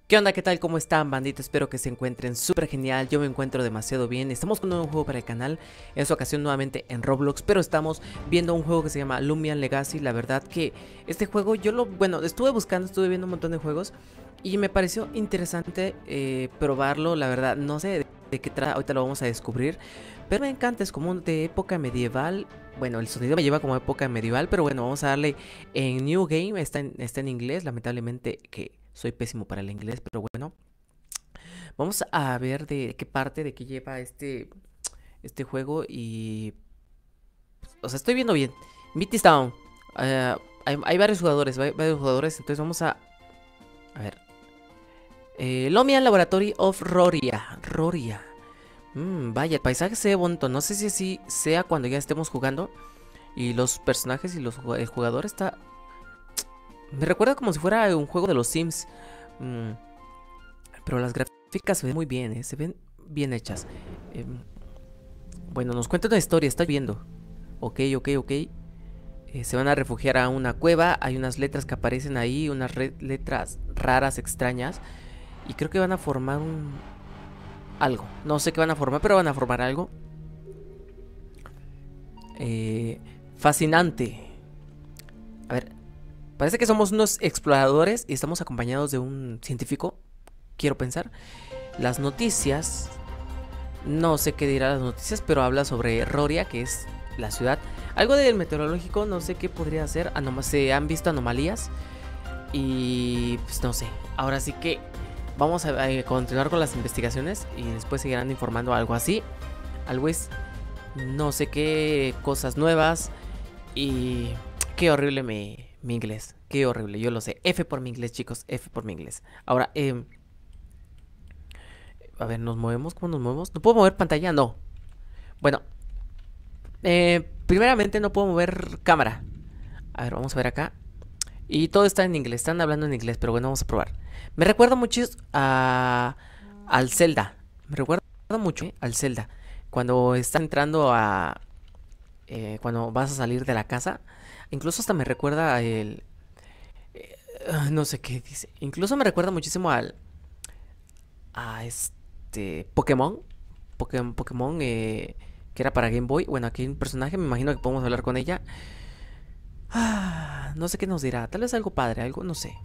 ¿Qué onda? ¿Qué tal? ¿Cómo están, bandita? Espero que se encuentren súper genial. Yo me encuentro demasiado bien. Estamos con un nuevo juego para el canal. En esta ocasión nuevamente en Roblox. Pero estamos viendo un juego que se llama Lumion Legacy. La verdad que este juego bueno, estuve buscando, estuve viendo un montón de juegos. Y me pareció interesante probarlo. La verdad, no sé de qué trata. Ahorita lo vamos a descubrir. Pero me encanta, es como de época medieval. Bueno, el sonido me lleva como época medieval. Pero bueno, vamos a darle en New Game. Está en inglés. Lamentablemente que soy pésimo para el inglés. Pero bueno. Vamos a ver de qué parte, de qué lleva este juego y... O sea, estoy viendo bien. Meaty Town. Hay varios jugadores, entonces vamos a... A ver. Lomian Laboratory of Roria. Roria. Vaya, el paisaje se ve bonito. No sé si así sea cuando ya estemos jugando. Y los personajes y el jugador está... Me recuerda como si fuera un juego de los Sims. Pero las gráficas se ven muy bien, se ven bien hechas. Bueno, nos cuenta una historia, estoy viendo. Ok. Se van a refugiar a una cueva. Hay unas letras que aparecen ahí, unas letras raras, extrañas. Y creo que van a formar algo. No sé qué van a formar, pero van a formar algo. Fascinante. A ver, parece que somos unos exploradores y estamos acompañados de un científico. Quiero pensar. Las noticias. No sé qué dirá las noticias, pero habla sobre Roria, que es la ciudad. Algo del meteorológico, no sé qué podría ser. Se han visto anomalías. Y pues no sé. Ahora sí que vamos a continuar con las investigaciones. Y después seguirán informando algo así. Algo es. No sé qué cosas nuevas. Y qué horrible mi inglés. Qué horrible, yo lo sé. F por mi inglés, chicos. F por mi inglés. Ahora, a ver, ¿nos movemos? ¿Cómo nos movemos? ¿No puedo mover pantalla? No. Bueno. Primeramente no puedo mover cámara. A ver, vamos a ver acá. Y todo está en inglés. Están hablando en inglés, pero bueno, vamos a probar. Me recuerda mucho al Zelda. Me recuerda mucho al Zelda. Cuando están entrando cuando vas a salir de la casa. Incluso hasta me recuerda no sé qué dice. Incluso me recuerda muchísimo a Pokémon. Pokémon que era para Game Boy. Bueno, aquí hay un personaje, me imagino que podemos hablar con ella. No sé qué nos dirá. Tal vez algo padre, algo, no sé.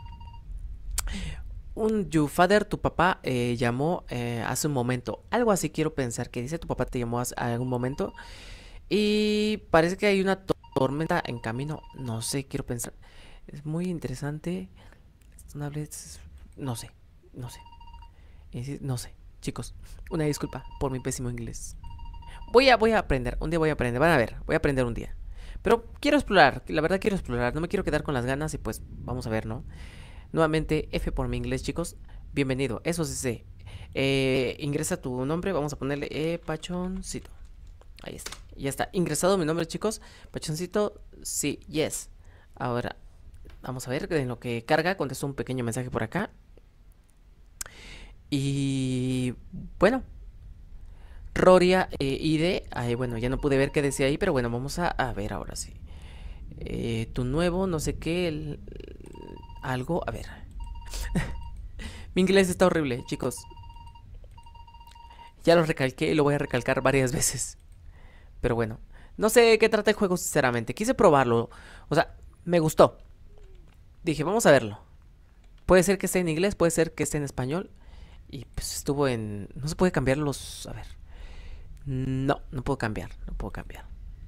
You father, tu papá llamó hace un momento. Algo así quiero pensar que dice tu papá te llamó hace algún momento. Y parece que hay una tormenta en camino. No sé, quiero pensar. Es muy interesante. No sé, no sé. No sé, chicos. Una disculpa por mi pésimo inglés. Voy a aprender, un día voy a aprender. Van a ver, voy a aprender un día. Pero quiero explorar, la verdad quiero explorar. No me quiero quedar con las ganas y pues vamos a ver, ¿no? Nuevamente, F por mi inglés, chicos. Bienvenido, eso sí sé. Ingresa tu nombre, vamos a ponerle Pachoncito. Ahí está, ya está. Ingresado mi nombre, chicos. Pachoncito, sí, yes. Ahora, vamos a ver en lo que carga. Contesto un pequeño mensaje por acá. Y bueno, Roria ID. Bueno, ya no pude ver qué decía ahí, pero bueno, vamos a ver ahora sí. Tu nuevo, no sé qué, algo, a ver. Mi inglés está horrible, chicos. Ya lo recalqué y lo voy a recalcar varias veces. Pero bueno, no sé qué trata el juego sinceramente. Quise probarlo, o sea, me gustó. Dije, vamos a verlo. Puede ser que esté en inglés, puede ser que esté en español. Y pues estuvo en... No se puede cambiar los... A ver. No puedo cambiar, no puedo cambiar.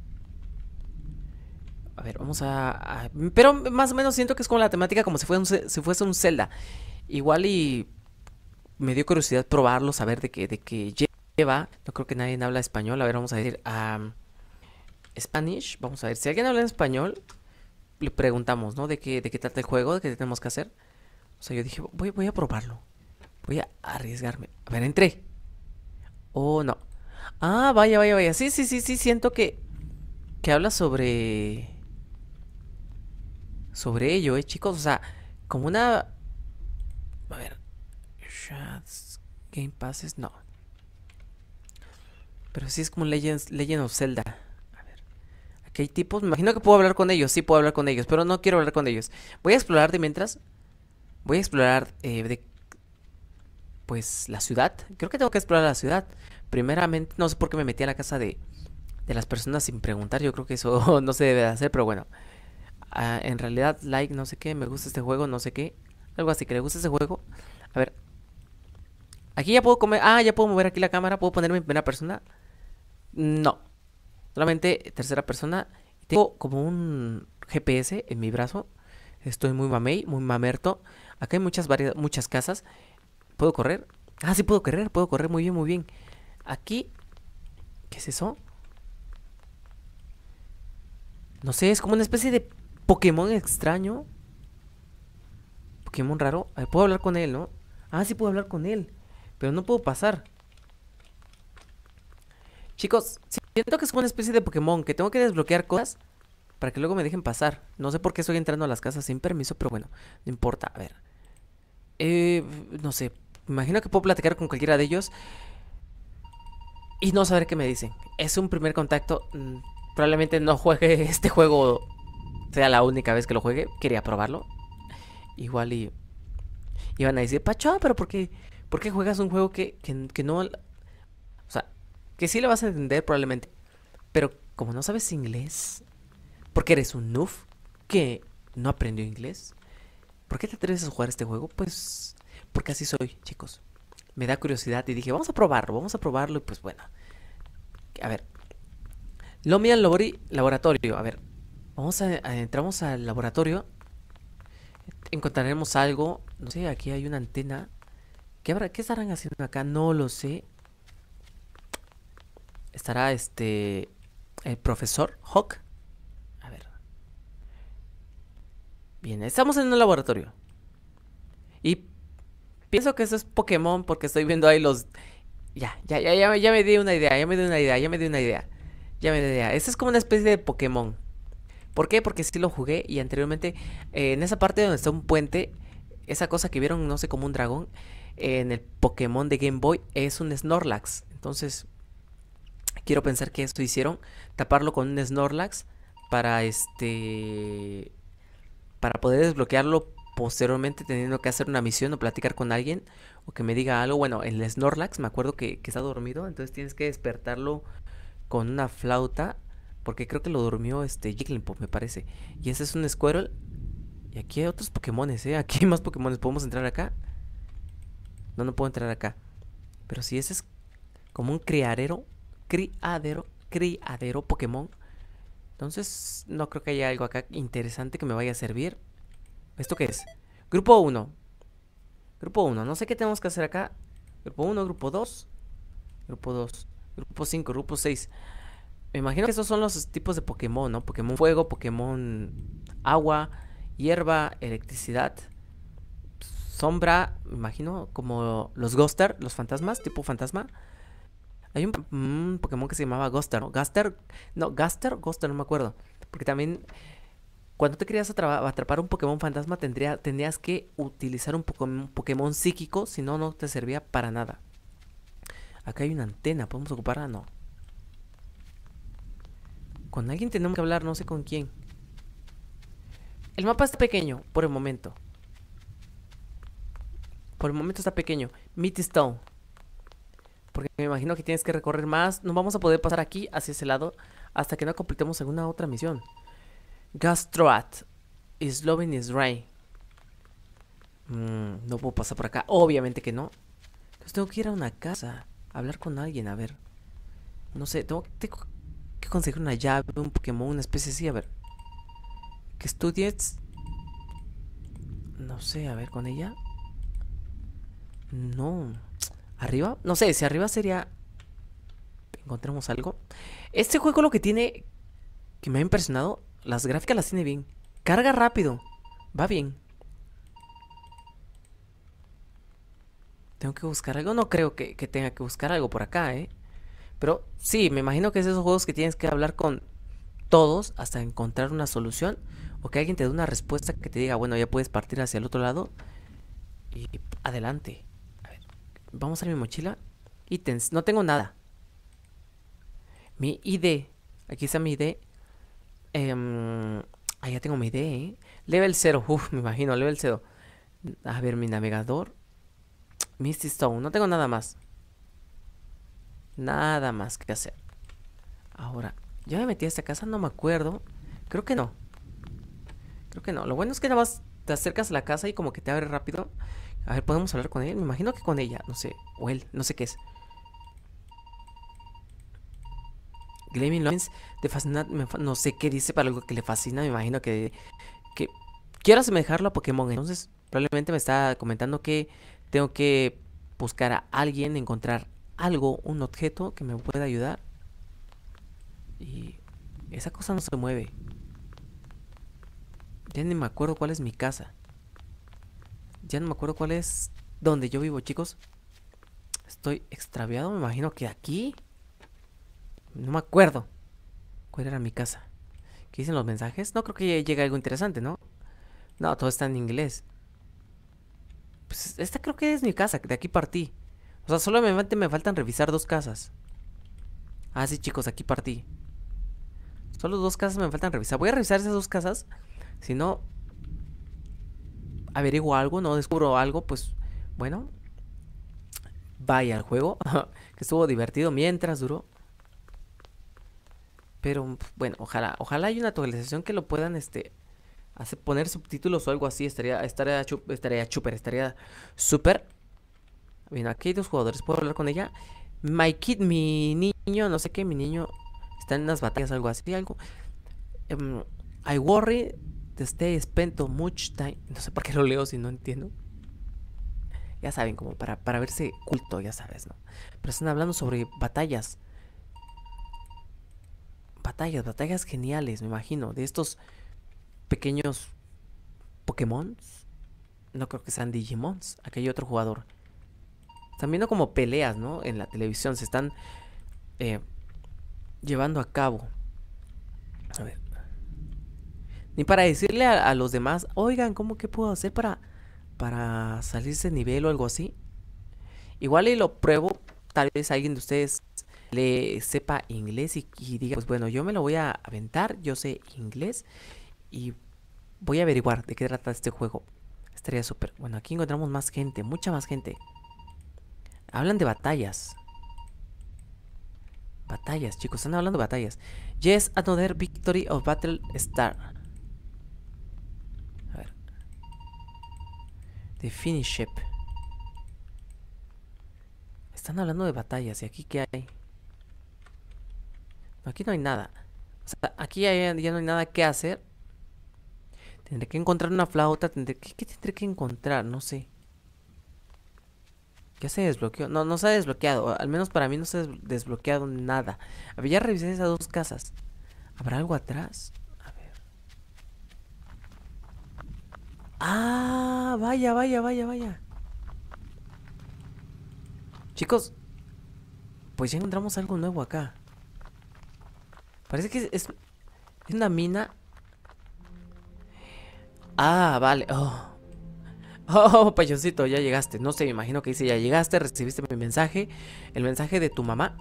A ver, vamos pero más o menos siento que es como la temática como si fuese un Zelda. Igual y me dio curiosidad probarlo, saber de qué lleva. No creo que nadie habla español. A ver, vamos a decir Spanish. Vamos a ver, si alguien habla en español, le preguntamos, ¿no? De qué trata el juego, de qué tenemos que hacer. O sea, yo dije, voy a probarlo. Voy a arriesgarme. A ver, entré. Oh, no. Vaya. Sí, siento que habla sobre ello, chicos. O sea, como una... A ver. Shots, Game Passes, no. Pero sí es como Legend of Zelda. A ver. Aquí hay tipos. Me imagino que puedo hablar con ellos. Sí puedo hablar con ellos. Pero no quiero hablar con ellos. Voy a explorar de mientras. Voy a explorar pues la ciudad. Creo que tengo que explorar la ciudad. Primeramente, no sé por qué me metí a la casa de las personas sin preguntar. Yo creo que eso no se debe de hacer, pero bueno. En realidad, like, no sé qué, me gusta este juego, no sé qué. Algo así, que le gusta este juego. A ver, aquí ya puedo comer. Ah, ya puedo mover aquí la cámara. ¿Puedo ponerme en primera persona? No, solamente tercera persona. Tengo como un GPS en mi brazo. Estoy muy mamey, muy mamerto. Acá hay muchas casas. ¿Puedo correr? Ah, sí puedo correr muy bien, muy bien. Aquí, ¿qué es eso? No sé, es como una especie de Pokémon extraño. Pokémon raro. A ver, puedo hablar con él, ¿no? Ah, sí puedo hablar con él. Pero no puedo pasar. Chicos, siento que es como una especie de Pokémon, que tengo que desbloquear cosas para que luego me dejen pasar. No sé por qué estoy entrando a las casas sin permiso, pero bueno, no importa. A ver. No sé. Me imagino que puedo platicar con cualquiera de ellos y no saber qué me dicen. Es un primer contacto. Probablemente no juegue este juego. Sea la única vez que lo juegue. Quería probarlo. Igual y iban a decir, Pacho, pero por qué juegas un juego que no... O sea, que sí le vas a entender probablemente. Pero como no sabes inglés, porque eres un noob que no aprendió inglés, ¿por qué te atreves a jugar este juego? Pues porque así soy, chicos. Me da curiosidad y dije, vamos a probarlo. Y pues bueno, a ver. Lumia Laboratorio. A ver, entramos al laboratorio. Encontraremos algo. No sé, aquí hay una antena. ¿Qué estarán haciendo acá? No lo sé. Estará el profesor Hawk. A ver. Bien, estamos en un laboratorio. Y pienso que eso es Pokémon porque estoy viendo ahí los... Ya me di una idea, ya me di una idea, ya me di una idea. Ya me di una idea. Este es como una especie de Pokémon. ¿Por qué? Porque sí lo jugué y anteriormente en esa parte donde está un puente, esa cosa que vieron, no sé, como un dragón, en el Pokémon de Game Boy es un Snorlax. Entonces, quiero pensar que esto hicieron, taparlo con un Snorlax para para poder desbloquearlo posteriormente teniendo que hacer una misión o platicar con alguien o que me diga algo. Bueno, el Snorlax, me acuerdo que está dormido, entonces tienes que despertarlo con una flauta, porque creo que lo durmió Jigglypuff, me parece. Y ese es un Squirtle. Y aquí hay otros Pokémones, ¿eh? Aquí hay más Pokémones. ¿Podemos entrar acá? No, no puedo entrar acá. Pero si ese es como un criadero Pokémon. Entonces, no creo que haya algo acá interesante que me vaya a servir. ¿Esto qué es? Grupo uno. Grupo uno. No sé qué tenemos que hacer acá. Grupo uno, grupo 2. Grupo 2. Grupo 5, grupo 6. Me imagino que esos son los tipos de Pokémon, ¿no? Pokémon fuego, Pokémon agua, hierba, electricidad, sombra, me imagino, como los Ghostar, los fantasmas, tipo fantasma. Hay un Pokémon que se llamaba Ghostar, ¿no? Ghostar, no me acuerdo. Porque también cuando te querías atrapar un Pokémon fantasma tendrías que utilizar un Pokémon psíquico, si no, no te servía para nada. Acá hay una antena, ¿podemos ocuparla? No. Con alguien tenemos que hablar, no sé con quién. El mapa está pequeño, por el momento. Por el momento está pequeño. Midstone. Porque me imagino que tienes que recorrer más. No vamos a poder pasar aquí, hacia ese lado, hasta que no completemos alguna otra misión. Gastroat. Slovin is Ray. No puedo pasar por acá. Obviamente que no. Entonces tengo que ir a una casa. A hablar con alguien, a ver. No sé, tengo que conseguir una llave, un Pokémon, una especie así, a ver. ¿Que estudies? No sé, a ver, con ella. No. ¿Arriba? No sé, si arriba sería... ¿Encontramos algo? Este juego lo que tiene... Que me ha impresionado. Las gráficas las tiene bien. Carga rápido. Va bien. Tengo que buscar algo. No creo que tenga que buscar algo por acá, ¿eh? Pero sí, me imagino que es esos juegos que tienes que hablar con todos hasta encontrar una solución. O que alguien te dé una respuesta que te diga, bueno, ya puedes partir hacia el otro lado. Y adelante. A ver, vamos a mi mochila. Ítems, no tengo nada. Mi ID. Aquí está mi ID. Ya tengo mi ID, ¿eh? Level 0. Uf, me imagino, level 0. A ver, mi navegador. Misty Stone, no tengo nada más. Nada más que hacer. Ahora, ¿ya me metí a esta casa? No me acuerdo. Creo que no. Creo que no. Lo bueno es que nada más te acercas a la casa y como que te abre rápido. A ver, ¿podemos hablar con él? Me imagino que con ella, no sé. O él, no sé qué es. Glaming Lines de fascinar, no sé qué dice para algo que le fascina. Me imagino que quiero asemejarlo a Pokémon. Entonces, probablemente me está comentando que tengo que buscar a alguien, encontrar algo, un objeto que me pueda ayudar. Y esa cosa no se mueve. Ya ni me acuerdo cuál es mi casa. Ya no me acuerdo cuál es donde yo vivo, chicos. Estoy extraviado, me imagino que aquí. No me acuerdo cuál era mi casa. ¿Qué dicen los mensajes? No creo que llegue algo interesante, ¿no? No, todo está en inglés. Pues esta creo que es mi casa, de aquí partí. O sea, solamente me faltan revisar 2 casas. Ah, sí, chicos, aquí partí. Solo 2 casas me faltan revisar. Voy a revisar esas 2 casas. Si no averiguo algo, no descubro algo, pues bueno, vaya al juego. Que estuvo divertido mientras duró. Pero bueno, ojalá haya una actualización que lo puedan poner subtítulos o algo así. Estaría súper. Bien, aquí hay 2 jugadores. ¿Puedo hablar con ella? My kid, mi niño, no sé qué, mi niño está en unas batallas, algo así, algo. I worry to stay spent too much time. No sé por qué lo leo si no entiendo. Ya saben, como para verse culto, ya sabes, ¿no? Pero están hablando sobre batallas. Batallas geniales, me imagino. De estos pequeños Pokémon. No creo que sean Digimons. Aquí hay otro jugador. Están viendo como peleas, ¿no? En la televisión. Se están llevando a cabo. A ver. Ni para decirle a los demás, oigan, ¿qué puedo hacer para salirse de nivel o algo así? Igual y lo pruebo. Tal vez alguien de ustedes le sepa inglés y diga, pues bueno, yo me lo voy a aventar. Yo sé inglés y voy a averiguar de qué trata este juego. Estaría súper. Bueno, aquí encontramos más gente, mucha más gente. Hablan de batallas. Batallas, chicos, están hablando de batallas. Yes, another victory of Battle Star. A ver. The finish ship. Están hablando de batallas. ¿Y aquí qué hay? No, aquí no hay nada. O sea, aquí ya no hay nada que hacer. Tendré que encontrar una flauta. ¿Qué tendré que encontrar? No sé. Ya se desbloqueó. No, no se ha desbloqueado. Al menos para mí no se ha desbloqueado nada. A ver, ya revisé esas 2 casas. ¿Habrá algo atrás? A ver. Ah, vaya. Chicos, pues ya encontramos algo nuevo acá. Parece que es una mina. Ah, vale. Oh, payoncito, ya llegaste. No sé, me imagino que dice ya llegaste, recibiste mi mensaje. El mensaje de tu mamá.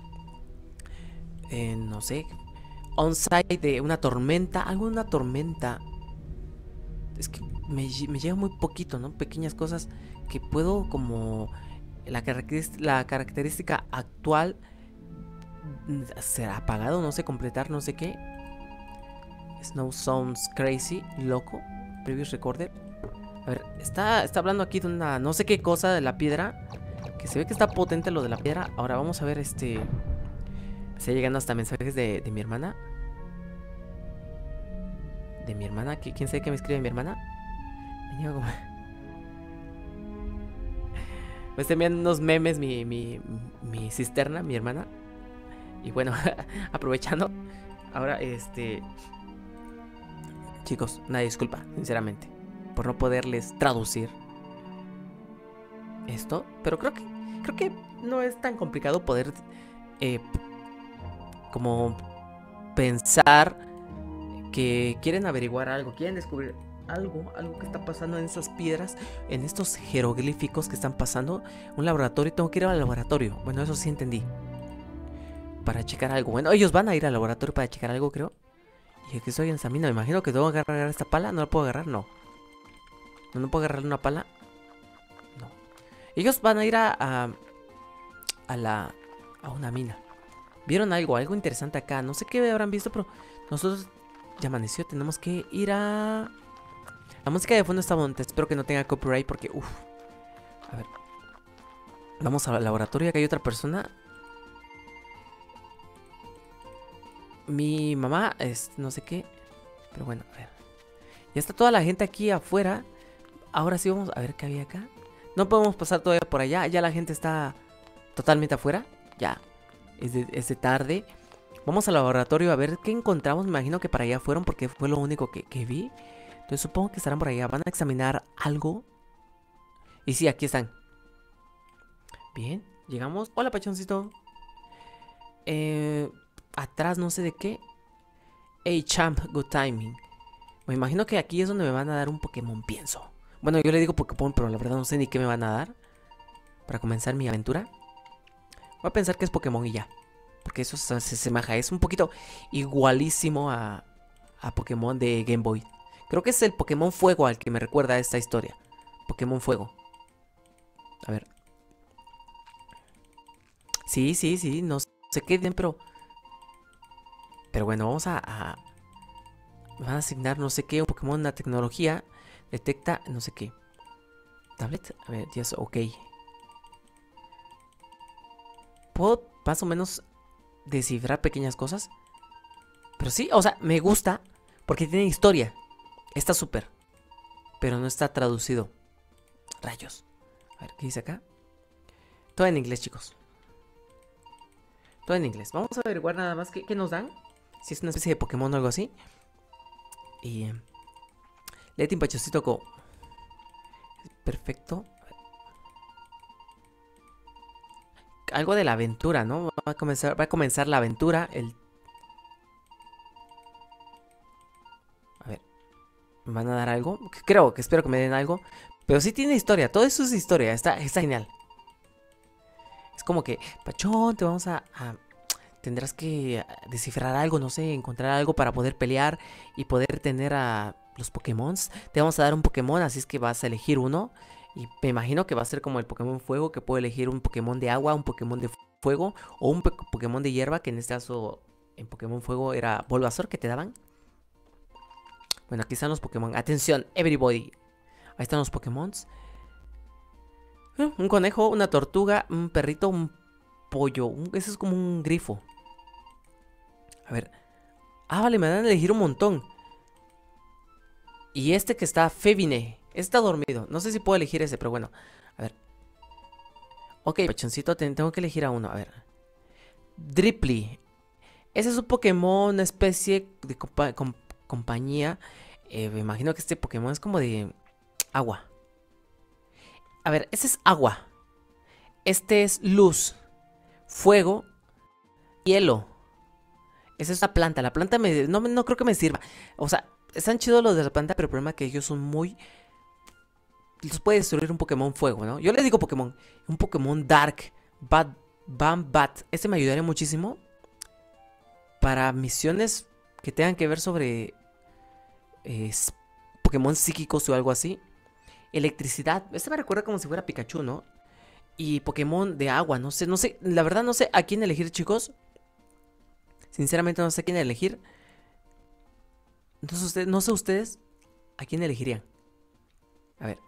No sé. On-site de una tormenta. Alguna tormenta. Es que me llega muy poquito, ¿no? Pequeñas cosas que puedo como... La característica actual será apagado, no sé, completar, no sé qué. Snow sounds crazy, loco. Previous recorded. A ver, está hablando aquí de una no sé qué cosa de la piedra. Que se ve que está potente lo de la piedra. Ahora vamos a ver Me está llegando hasta mensajes de mi hermana. De mi hermana. ¿Quién sabe qué me escribe mi hermana? Me está enviando unos memes mi cisterna, mi hermana. Y bueno, aprovechando. Ahora, chicos, una disculpa, sinceramente, por no poderles traducir esto. Pero creo que no es tan complicado poder como pensar que quieren averiguar algo, quieren descubrir algo que está pasando en esas piedras, en estos jeroglíficos que están pasando. Un laboratorio, tengo que ir al laboratorio. Bueno, eso sí entendí. Para checar algo. Bueno, ellos van a ir al laboratorio para checar algo, creo. Y aquí estoy en esta mina. Me imagino que tengo que agarrar esta pala. ¿No la puedo agarrar? No. ¿No puedo agarrar una pala? No. Ellos van a ir a la... a una mina. Vieron algo interesante acá. No sé qué habrán visto, pero nosotros ya amaneció. Tenemos que ir a... La música de fondo está bonita. Espero que no tenga copyright porque... Uff. A ver. Vamos al laboratorio. Acá hay otra persona. Mi mamá es no sé qué. Pero bueno, a ver. Ya está toda la gente aquí afuera. Ahora sí vamos a ver qué había acá. No podemos pasar todavía por allá. Ya la gente está totalmente afuera. Ya. Es de tarde. Vamos al laboratorio a ver qué encontramos. Me imagino que para allá fueron porque fue lo único que vi. Entonces supongo que estarán por allá. Van a examinar algo. Y sí, aquí están. Bien, llegamos. Hola, pachoncito. Atrás no sé de qué. Hey, champ, good timing. Me imagino que aquí es donde me van a dar un Pokémon, pienso. Bueno, yo le digo Pokémon, pero la verdad no sé ni qué me van a dar para comenzar mi aventura. Voy a pensar que es Pokémon y ya. Porque eso se asemeja. Es un poquito igualísimo a Pokémon de Game Boy. Creo que es el Pokémon Fuego al que me recuerda esta historia. Pokémon Fuego. A ver. Sí, sí, sí. No sé qué bien, pero... Pero bueno, vamos a... Me van a asignar no sé qué. Un Pokémon, una tecnología. Detecta no sé qué. Tablet. A ver, yes, ok. Puedo más o menos descifrar pequeñas cosas. Pero sí, o sea, me gusta porque tiene historia. Está súper. Pero no está traducido. Rayos. A ver, ¿qué dice acá? Todo en inglés, chicos. Todo en inglés. Vamos a averiguar nada más qué nos dan. Si es una especie de Pokémon o algo así. Y... Leti Pachocito Go. Perfecto. Algo de la aventura, ¿no? Va a comenzar la aventura. A ver. ¿Me van a dar algo? Creo que espero que me den algo. Pero sí tiene historia. Todo eso es historia. Está genial. Es como que, Pachón, te vamos tendrás que descifrar algo, no sé, encontrar algo para poder pelear y poder tener a los Pokémon. Te vamos a dar un Pokémon, así es que vas a elegir uno. Y me imagino que va a ser como el Pokémon Fuego, que puedo elegir un Pokémon de agua, un Pokémon de fuego o un Pokémon de hierba, que en este caso en Pokémon Fuego era Bulbasaur que te daban. Bueno, aquí están los Pokémon. Atención, everybody. Ahí están los Pokémon. Un conejo, una tortuga, un perrito, un pollo. Ese es como un grifo. A ver. Ah, vale, me dan a elegir un montón. Y este que está Fevine. Está dormido. No sé si puedo elegir ese, pero bueno. A ver. Ok, pachoncito, tengo que elegir a uno. A ver. Dripply. Ese es un Pokémon, una especie de compañía. Me imagino que este Pokémon es como de agua. A ver, ese es agua. Este es luz, fuego, hielo. Esa es una planta. La planta no creo que me sirva. O sea, están chidos los de la planta, pero el problema es que ellos son muy... Los puede destruir un Pokémon fuego, ¿no? Yo le digo Pokémon. Un Pokémon Dark. Bat. Este me ayudaría muchísimo para misiones que tengan que ver sobre Pokémon psíquicos o algo así. Electricidad. Este me recuerda como si fuera Pikachu, ¿no? Y Pokémon de agua. No sé. La verdad no sé a quién elegir, chicos. Sinceramente no sé a quién elegir. Entonces no sé ustedes a quién elegirían. A ver.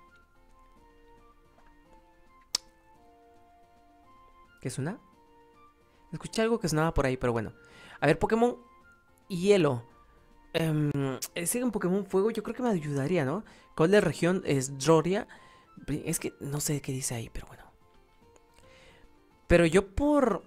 ¿Qué suena? Escuché algo que sonaba por ahí, pero bueno. A ver, Pokémon hielo. Ese un Pokémon fuego yo creo que me ayudaría, ¿no? ¿Cuál de región es Droria? Es que no sé qué dice ahí, pero bueno. Pero yo por...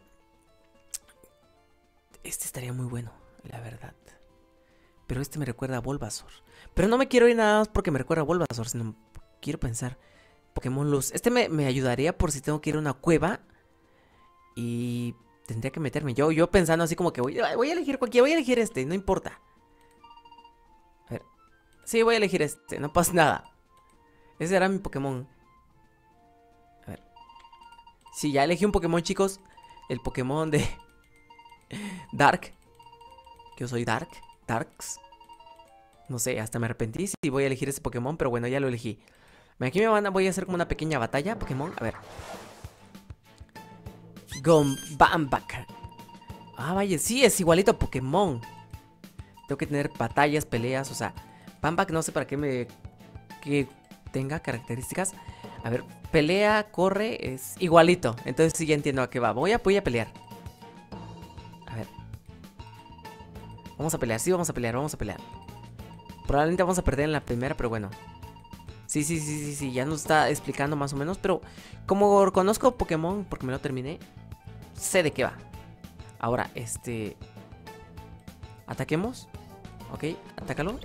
Este estaría muy bueno, la verdad. Pero este me recuerda a Bulbasaur. Pero no me quiero ir nada más porque me recuerda a Bulbasaur, sino quiero pensar Pokémon Luz. Este me ayudaría por si tengo que ir a una cueva y tendría que meterme. Yo pensando así como que voy a elegir cualquiera, voy a elegir este, no importa. A ver. Sí, voy a elegir este, no pasa nada. Ese era mi Pokémon. A ver. Sí, ya elegí un Pokémon, chicos. El Pokémon de Dark. Yo soy Darks. No sé, hasta me arrepentí si voy a elegir ese Pokémon, pero bueno, ya lo elegí. Aquí voy a hacer como una pequeña batalla, Pokémon. A ver. Gombambak. Ah, vaya, sí, es igualito a Pokémon. Tengo que tener batallas, peleas, o sea, Bambak no sé para qué que tenga características. A ver, pelea, corre, es igualito. Entonces sí ya entiendo a qué va. Voy a pelear. A ver. Vamos a pelear, sí, vamos a pelear. Probablemente vamos a perder en la primera, pero bueno. Sí, ya nos está explicando más o menos. Pero como conozco Pokémon, porque me lo terminé, sé de qué va. Ahora, ataquemos. Ok, atácalo.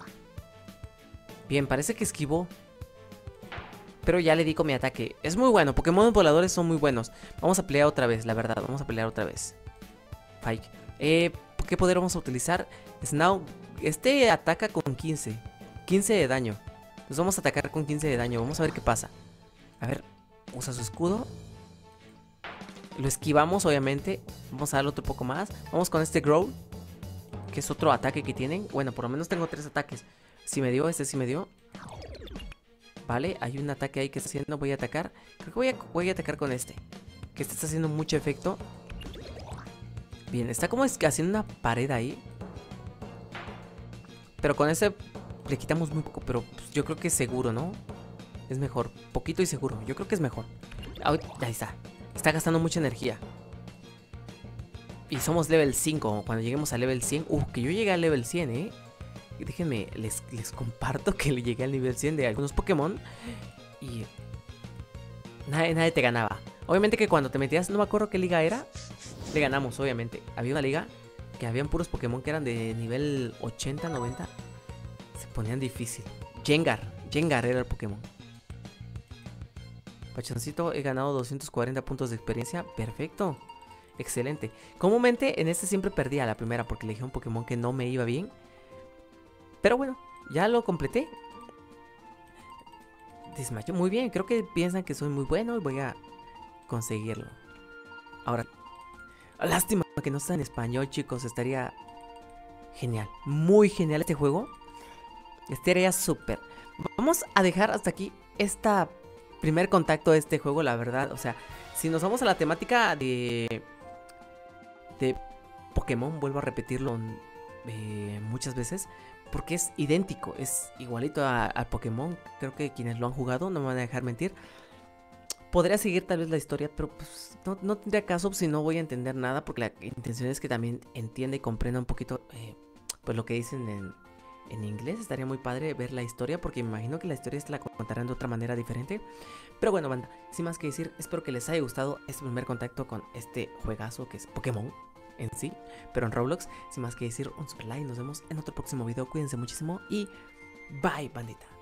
Bien, parece que esquivó. Pero ya le di con mi ataque. Es muy bueno, Pokémon voladores son muy buenos. Vamos a pelear otra vez, la verdad. Vamos a pelear otra vez. Pike. ¿Qué poder vamos a utilizar? Snow. Este ataca con 15. 15 de daño. Entonces vamos a atacar con 15 de daño. Vamos a ver qué pasa. A ver, usa su escudo. Lo esquivamos, obviamente. Vamos a darle otro poco más. Vamos con este Growl, que es otro ataque que tienen. Bueno, por lo menos tengo 3 ataques. Si me dio, este sí me dio. Vale, hay un ataque ahí que está haciendo. Voy a atacar. Creo que voy a atacar con este. Que este está haciendo mucho efecto. Bien, está como haciendo una pared ahí. Pero con ese le quitamos muy poco. Pero pues, yo creo que es seguro, ¿no? Es mejor, poquito y seguro. Yo creo que es mejor. Ahí está. Está gastando mucha energía. Y somos level 5. Cuando lleguemos a level 100. Que yo llegué al level 100, ¿eh? Y déjenme, les comparto que le llegué al nivel 100 de algunos Pokémon. Y nadie te ganaba. Obviamente que cuando te metías, no me acuerdo qué liga era, le ganamos, obviamente. Había una liga que habían puros Pokémon que eran de nivel 80, 90. Se ponían difícil. Gengar era el Pokémon. Pachoncito, he ganado 240 puntos de experiencia. Perfecto. Excelente. Comúnmente en este siempre perdía la primera porque elegí un Pokémon que no me iba bien. Pero bueno, ya lo completé. Desmayo, muy bien. Creo que piensan que soy muy bueno y voy a conseguirlo. Ahora, lástima que no está en español, chicos. Estaría genial. Muy genial este juego. Estaría súper. Vamos a dejar hasta aquí este primer contacto de este juego, la verdad. O sea, si nos vamos a la temática de Pokémon, vuelvo a repetirlo muchas veces, porque es idéntico, es igualito a Pokémon. Creo que quienes lo han jugado no me van a dejar mentir. Podría seguir tal vez la historia, pero pues no tendría caso si no voy a entender nada, porque la intención es que también entienda y comprenda un poquito pues lo que dicen en inglés. Estaría muy padre ver la historia, porque me imagino que la historia la contarán de otra manera diferente. Pero bueno, banda, sin más que decir, espero que les haya gustado este primer contacto con este juegazo que es Pokémon en sí, pero en Roblox. Sin más que decir, un super like, nos vemos en otro próximo video. Cuídense muchísimo y bye, bandita.